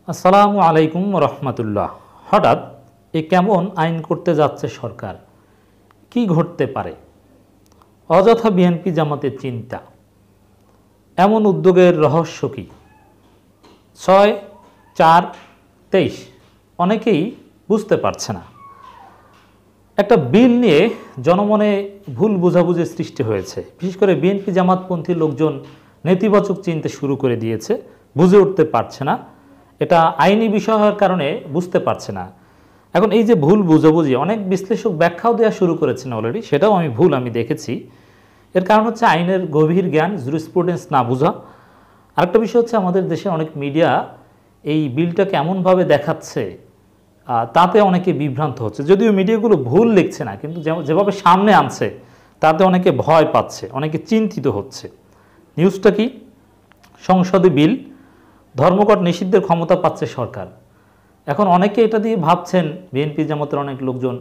আসসালামু আলাইকুম রহমতুল্লাহ। হঠাৎ এ কেমন আইন করতে যাচ্ছে সরকার? কি ঘটতে পারে? অযথা বিএনপি জামাতের চিন্তা, এমন উদ্যোগের রহস্য কি? 6/4/23 অনেকেই বুঝতে পারছে না। একটা বিল নিয়ে জনমনে ভুল বোঝাবুঝির সৃষ্টি হয়েছে। বিশেষ করে বিএনপি জামাতপন্থী লোকজন নেতিবাচক চিন্তা শুরু করে দিয়েছে, বুঝে উঠতে পারছে না। এটা আইনি বিষয় হওয়ার কারণে বুঝতে পারছে না। এখন এই যে ভুল বুঝাবুঝি, অনেক বিশ্লেষক ব্যাখ্যাও দেওয়া শুরু করেছেন অলরেডি, সেটাও আমি দেখেছি। এর কারণ হচ্ছে আইনের গভীর জ্ঞান, জুরিসপ্রুডেন্স না বোঝা। আরেকটা বিষয় হচ্ছে আমাদের দেশে অনেক মিডিয়া এই বিলটাকে এমনভাবে দেখাচ্ছে, তাতে অনেকে বিভ্রান্ত হচ্ছে। যদিও মিডিয়াগুলো ভুল লিখছে না, কিন্তু যেভাবে সামনে আনছে তাতে অনেকে ভয় পাচ্ছে, অনেকে চিন্তিত হচ্ছে। নিউজটা কি? সংসদে বিল, ধর্মঘট নিষিদ্ধের ক্ষমতা পাচ্ছে সরকার। এখন অনেকে এটা দিয়ে ভাবছেন, বিএনপি জামাতের অনেক লোকজন,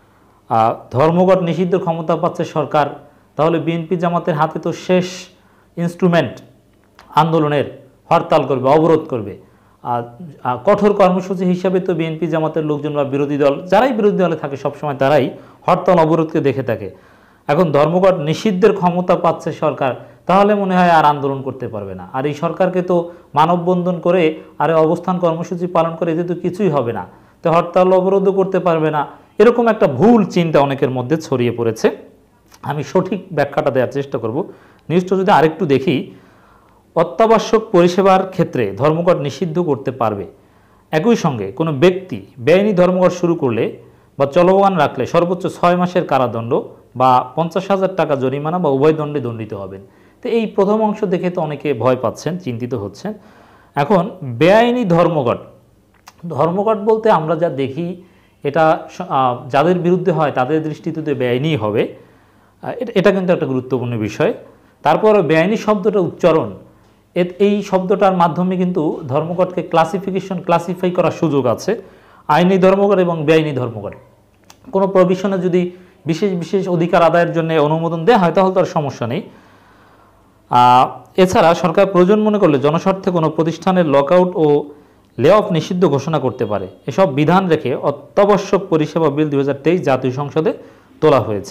ধর্মঘট নিষিদ্ধের ক্ষমতা পাচ্ছে সরকার, তাহলে বিএনপি জামাতের হাতে তো শেষ ইনস্ট্রুমেন্ট আন্দোলনের, হরতাল করবে, অবরোধ করবে। কঠোর কর্মসূচি হিসাবে তো বিএনপি জামাতের লোকজন বা বিরোধী দল, যারাই বিরোধী দলে থাকে সবসময় তারাই হরতাল অবরোধকে দেখে থাকে। এখন ধর্মঘট নিষিদ্ধের ক্ষমতা পাচ্ছে সরকার, তাহলে মনে হয় আর আন্দোলন করতে পারবে না। আর এই সরকারকে তো মানববন্ধন করে আর অবস্থান কর্মসূচি পালন করে এতে তো কিছুই হবে না, তো হরতাল অবরোধও করতে পারবে না। এরকম একটা ভুল চিন্তা অনেকের মধ্যে ছড়িয়ে পড়েছে। আমি সঠিক ব্যাখ্যাটা দেওয়ার চেষ্টা করব। নিউজটা যদি আরেকটু দেখি, অত্যাবশ্যক পরিষেবার ক্ষেত্রে ধর্মঘট নিষিদ্ধ করতে পারবে। একই সঙ্গে কোনো ব্যক্তি বেআইনি ধর্মঘট শুরু করলে বা চলমান রাখলে সর্বোচ্চ 6 মাসের কারাদণ্ড বা 50,000 টাকা জরিমানা বা উভয় দণ্ডে দণ্ডিত হবেন। তো এই প্রথম অংশ দেখে তো অনেকে ভয় পাচ্ছেন, চিন্তিত হচ্ছেন। এখন বেআইনি ধর্মঘট, ধর্মঘট বলতে আমরা যা দেখি এটা যাদের বিরুদ্ধে হয় তাদের দৃষ্টিতে বেআইনি হবে, এটা কিন্তু একটা গুরুত্বপূর্ণ বিষয়। তারপরে বেআইনি শব্দটা উচ্চারণ, এই শব্দটার মাধ্যমে কিন্তু ধর্মঘটকে ক্লাসিফাই করার সুযোগ আছে। আইনি ধর্মঘট এবং বেআইনি ধর্মঘট, কোনো প্রভিশনে যদি বিশেষ বিশেষ অধিকার আদায়ের জন্য অনুমোদন দেওয়া হয় তাহলে তার সমস্যা নেই। এছাড়া সরকার প্রয়োজন মনে করলে জনস্বার্থে কোনো প্রতিষ্ঠানের লকআউট ও লে অফ নিষিদ্ধ ঘোষণা করতে পারে। এসব বিধান রেখে অত্যাবশ্যক পরিষেবা বিল 2023 জাতীয় সংসদে তোলা হয়েছে।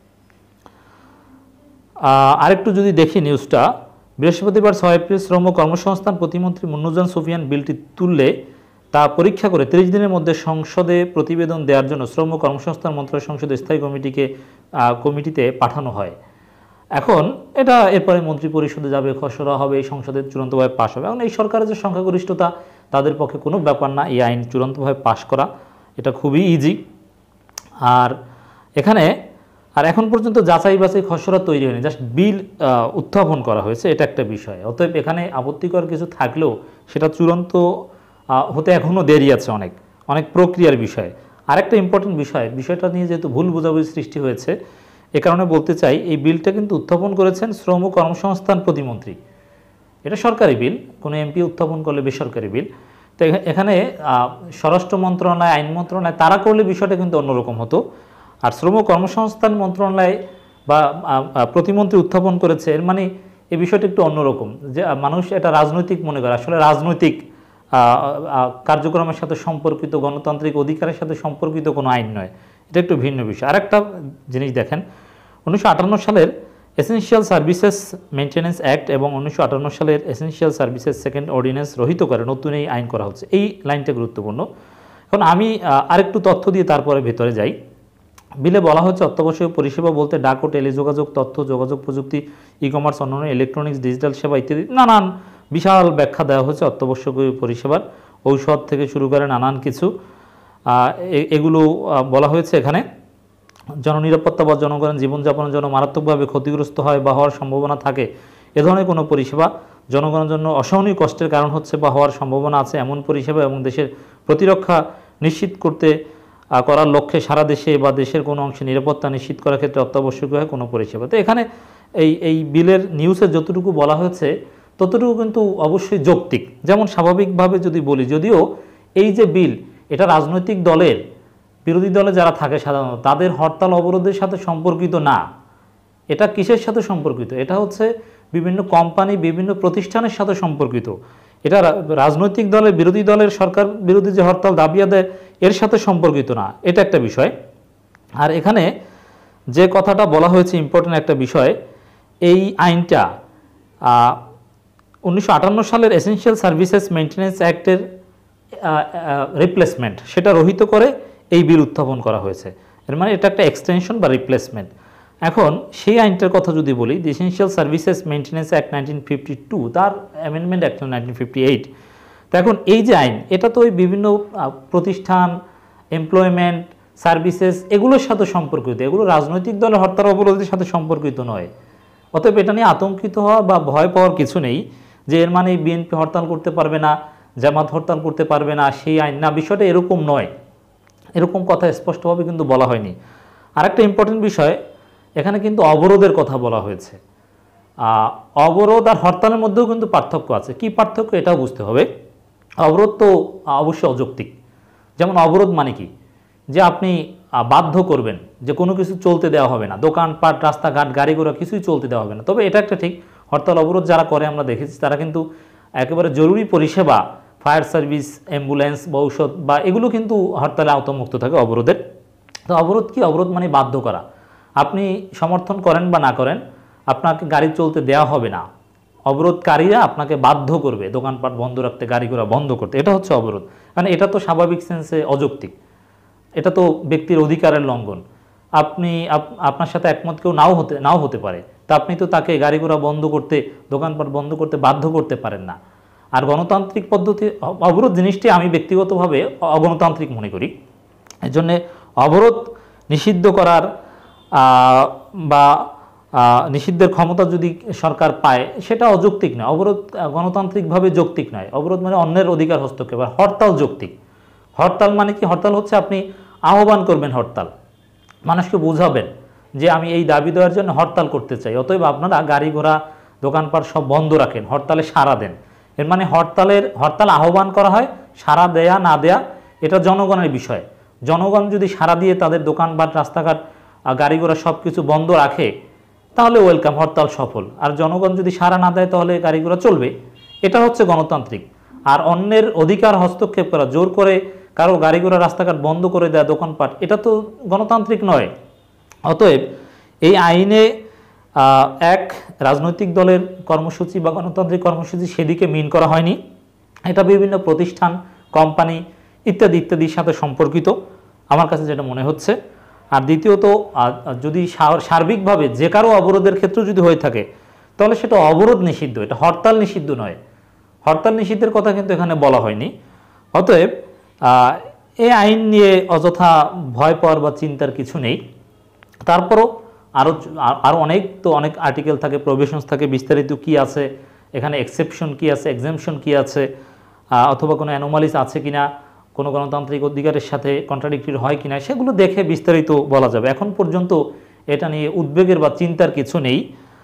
আরেকটু যদি দেখি নিউজটা, বৃহস্পতিবার 6 এপ্রিল শ্রম কর্মসংস্থান প্রতিমন্ত্রী মুন্নুজান সুফিয়ান বিলটি তুললে তা পরীক্ষা করে 30 দিনের মধ্যে সংসদে প্রতিবেদন দেওয়ার জন্য শ্রম কর্মসংস্থান মন্ত্রণালয় সংসদের স্থায়ী কমিটিতে পাঠানো হয়। এখন এটা এরপরে মন্ত্রী পরিষদে যাবে, খসড়া হবে, সংসদে চূড়ান্তভাবে পাশ হবে। এখন এই সরকারের যে সংখ্যাগরিষ্ঠতা, তাদের পক্ষে কোনো ব্যাপার না এই আইন চূড়ান্তভাবে পাশ করা, এটা খুবই ইজি। আর এখন পর্যন্ত যাচাই বাছাই খসড়া তৈরি হয়নি, জাস্ট বিল উত্থাপন করা হয়েছে, এটা একটা বিষয়। অতএব এখানে আপত্তিকর কিছু থাকলেও সেটা চূড়ান্ত হতে এখনও দেরি আছে, অনেক প্রক্রিয়ার বিষয়। আরেকটা ইম্পর্টেন্ট বিষয়টা নিয়ে যেহেতু ভুল বোঝাবুঝি সৃষ্টি হয়েছে, এ কারণে বলতে চাই, এই বিলটা কিন্তু উত্থাপন করেছেন শ্রম কর্মসংস্থান প্রতিমন্ত্রী। এটা সরকারি বিল, কোনো এমপি উত্থাপন করলে বেসরকারি বিল। তো এখানে স্বরাষ্ট্র মন্ত্রণালয়, আইন মন্ত্রণালয় তারা করলে বিষয়টা কিন্তু অন্যরকম হতো। আর শ্রম কর্মসংস্থান মন্ত্রণালয় বা প্রতিমন্ত্রী উত্থাপন করেছে, এর মানে এই বিষয়টা একটু অন্যরকম, যে মানুষ এটা রাজনৈতিক মনে করে। আসলে রাজনৈতিক কার্যক্রমের সাথে সম্পর্কিত, গণতান্ত্রিক অধিকারের সাথে সম্পর্কিত কোনো আইন নয়, এটা একটু ভিন্ন বিষয়। আরেকটা জিনিস দেখেন, 1958 সালের এসেনশিয়াল সার্ভিসেস মেইনটেনেন্স অ্যাক্ট এবং 1958 সালের এসেনশিয়াল সার্ভিসেস সেকেন্ড অর্ডিন্যান্স রহিত করে নতুন এই আইন করা হচ্ছে। এই লাইনটা গুরুত্বপূর্ণ। এখন আমি আরেকটু তথ্য দিয়ে তারপরে ভেতরে যাই। বিলে বলা হচ্ছে অত্যাবশ্যক পরিষেবা বলতে ডাক ও টেলিযোগাযোগ, তথ্য যোগাযোগ প্রযুক্তি, ই কমার্স, অন্যান্য ইলেকট্রনিক্স, ডিজিটাল সেবা ইত্যাদি নানান বিশাল ব্যাখ্যা দেওয়া হচ্ছে অত্যাবশ্যক পরিষেবার। ঔষধ থেকে শুরু করে নানান কিছু এগুলো বলা হয়েছে। এখানে জননিরাপত্তা বা জনগণের জীবনযাপনের জন্য মারাত্মকভাবে ক্ষতিগ্রস্ত হয় বা হওয়ার সম্ভাবনা থাকে এ ধরনের কোনো পরিষেবা, জনগণের জন্য অসহনীয় কষ্টের কারণ হচ্ছে বা হওয়ার সম্ভাবনা আছে এমন পরিষেবা এবং দেশের প্রতিরক্ষা নিশ্চিত করার লক্ষ্যে সারা দেশে বা দেশের কোনো অংশে নিরাপত্তা নিশ্চিত করার ক্ষেত্রে অত্যাবশ্যকীয় হয় কোনো পরিষেবা। তো এখানে এই বিলের নিউজে যতটুকু বলা হয়েছে ততটুকু কিন্তু অবশ্যই যৌক্তিক। যেমন স্বাভাবিকভাবে যদি বলি, যদিও এই যে বিল, এটা রাজনৈতিক দলের, বিরোধী দলে যারা থাকে সাধারণত তাদের হরতাল অবরোধের সাথে সম্পর্কিত না। এটা কিসের সাথে সম্পর্কিত? এটা হচ্ছে বিভিন্ন কোম্পানি, বিভিন্ন প্রতিষ্ঠানের সাথে সম্পর্কিত। এটা রাজনৈতিক দলের, বিরোধী দলের সরকার বিরোধী যে হরতাল দাবি আদায় এর সাথে সম্পর্কিত না, এটা একটা বিষয়। আর এখানে যে কথাটা বলা হয়েছে ইম্পর্টেন্ট একটা বিষয়, এই আইনটা 1958 সালের এসেনশিয়াল সার্ভিসেস মেইনটেনেন্স অ্যাক্টের রিপ্লেসমেন্ট, সেটা রহিত করে এই বিল উত্থাপন করা হয়েছে। এর মানে এটা একটা এক্সটেনশন বা রিপ্লেসমেন্ট। এখন সেই আইনটার কথা যদি বলি, the essential services maintenance act 1952, তার অ্যামেন্ডমেন্ট অ্যাক্ট 1958। তো এখন এই যে আইন, এটা তো ওই বিভিন্ন প্রতিষ্ঠান, এমপ্লয়মেন্ট, সার্ভিসেস এগুলোর সাথে সম্পর্কিত, এগুলো রাজনৈতিক দলের হরতাল অবরোধের সাথে সম্পর্কিত নয়। অতএব এটা নিয়ে আতঙ্কিত হওয়া বা ভয় পাওয়ার কিছু নেই যে এর মানে বিএনপি হরতাল করতে পারবে না, জামাত হরতাল করতে পারবে না, সেই আইন না, বিষয়টা এরকম নয়। এরকম কথা স্পষ্টভাবে কিন্তু বলা হয়নি। আরেকটা ইম্পর্টেন্ট বিষয়, এখানে কিন্তু অবরোধের কথা বলা হয়েছে। অবরোধ আর হরতালের মধ্যেও কিন্তু পার্থক্য আছে। কি পার্থক্য এটাও বুঝতে হবে। অবরোধ তো অবশ্যই অযৌক্তিক। যেমন অবরোধ মানে কি, যে আপনি বাধ্য করবেন যে কোনো কিছু চলতে দেওয়া হবে না, দোকানপাট, রাস্তাঘাট, গাড়ি ঘোড়া কিছুই চলতে দেওয়া হবে না। তবে এটা একটা ঠিক, হরতাল অবরোধ যারা করে আমরা দেখেছি তারা কিন্তু একেবারে জরুরি পরিষেবা, ফায়ার সার্ভিস, অ্যাম্বুলেন্স বা ঔষধ বা এগুলো কিন্তু হরতালে আওতামুক্ত থাকে অবরোধের। তো অবরোধ কি, অবরোধ মানে বাধ্য করা। আপনি সমর্থন করেন বা না করেন, আপনাকে গাড়ি চলতে দেওয়া হবে না, অবরোধকারীরা আপনাকে বাধ্য করবে দোকানপাট বন্ধ রাখতে, গাড়ি ঘোড়া বন্ধ করতে। এটা হচ্ছে অবরোধ। কারণ এটা তো স্বাভাবিক সেন্সে অযৌক্তিক, এটা তো ব্যক্তির অধিকারের লঙ্ঘন। আপনি আপনার সাথে একমত কেউ নাও হতে পারে, তা আপনি তো তাকে গাড়ি ঘোড়া বন্ধ করতে, দোকানপাট বন্ধ করতে বাধ্য করতে পারেন না। আর গণতান্ত্রিক পদ্ধতি, অবরোধ জিনিসটি আমি ব্যক্তিগতভাবে অগণতান্ত্রিক মনে করি। এর জন্যে অবরোধ নিষিদ্ধ করার বা নিষিদ্ধের ক্ষমতা যদি সরকার পায় সেটা অযৌক্তিক নয়। অবরোধ গণতান্ত্রিকভাবে যৌক্তিক নয়। অবরোধ মানে অন্যের অধিকার হস্তক্ষেপ। আর হরতাল যৌক্তিক। হরতাল মানে কি, হরতাল হচ্ছে আপনি আহ্বান করবেন, হরতাল মানুষকে বোঝাবেন যে আমি এই দাবি দেওয়ার জন্য হরতাল করতে চাই, অতএব আপনারা গাড়ি ঘোড়া, দোকানপাট সব বন্ধ রাখেন, হরতালে সাড়া দেন। এর মানে হরতাল আহ্বান করা হয়, সাড়া দেয়া না দেয়া এটা জনগণের বিষয়। জনগণ যদি সাড়া দিয়ে তাদের দোকানপাট, রাস্তাঘাট, গাড়ি ঘোড়া সব কিছু বন্ধ রাখে তাহলে ওয়েলকাম, হরতাল সফল। আর জনগণ যদি সাড়া না দেয় তাহলে গাড়ি ঘোড়া চলবে। এটা হচ্ছে গণতান্ত্রিক। আর অন্যের অধিকার হস্তক্ষেপ করা, জোর করে কারো গাড়ি ঘোড়া, রাস্তাঘাট বন্ধ করে দেয়া, দোকানপাট, এটা তো গণতান্ত্রিক নয়। অতএব এই আইনে এক রাজনৈতিক দলের কর্মসূচি বা গণতান্ত্রিক কর্মসূচি সেদিকে মিন করা হয়নি। এটা বিভিন্ন প্রতিষ্ঠান, কোম্পানি ইত্যাদি ইত্যাদির সাথে সম্পর্কিত আমার কাছে যেটা মনে হচ্ছে। আর দ্বিতীয়ত, যদি সার্বিকভাবে যে কারো অবরোধের ক্ষেত্রে যদি হয়ে থাকে তাহলে সেটা অবরোধ নিষিদ্ধ, এটা হরতাল নিষিদ্ধ নয়। হরতাল নিষিদ্ধের কথা কিন্তু এখানে বলা হয়নি। অতএব এই আইন নিয়ে অযথা ভয় পাওয়ার বা চিন্তার কিছু নেই। তারপরও আরও অনেক আর্টিকেল থাকে, প্রভিশনস থাকে, বিস্তারিত কি আছে এখানে, এক্সেপশন কি আছে, এক্সেমশন কি আছে, অথবা কোনো অ্যানোমালিস আছে কিনা, কোনো গণতান্ত্রিক অধিকারের সাথে কন্ট্রাডিক্টরি হয় কিনা, সেগুলো দেখে বিস্তারিত বলা যাবে। এখন পর্যন্ত এটা নিয়ে উদ্বেগের বা চিন্তার কিছু নেই।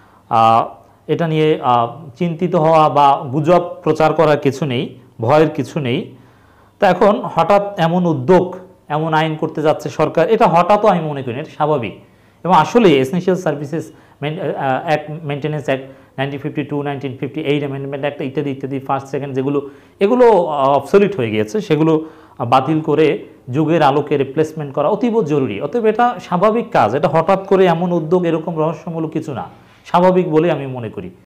এটা নিয়ে চিন্তিত হওয়া বা গুজব প্রচার করার কিছু নেই, ভয়ের কিছু নেই। তা এখন হঠাৎ এমন উদ্যোগ, এমন আইন করতে যাচ্ছে সরকার, এটা হঠাৎও আমি মনে করি এটা স্বাভাবিক। এবং আসলে essential services act, maintenance act 1952, 1958 amendment act ইত্যাদি ইত্যাদি, ফার্স্ট সেকেন্ড, এগুলো অবসলিট হয়ে গিয়েছে, সেগুলো বাতিল করে যুগের আলোকে রিপ্লেসমেন্ট করা অতীব জরুরি। অতএব এটা স্বাভাবিক কাজ। এটা হঠাৎ করে এমন উদ্যোগ, এরকম রহস্যমূলক কিছু না, স্বাভাবিক বলে আমি মনে করি।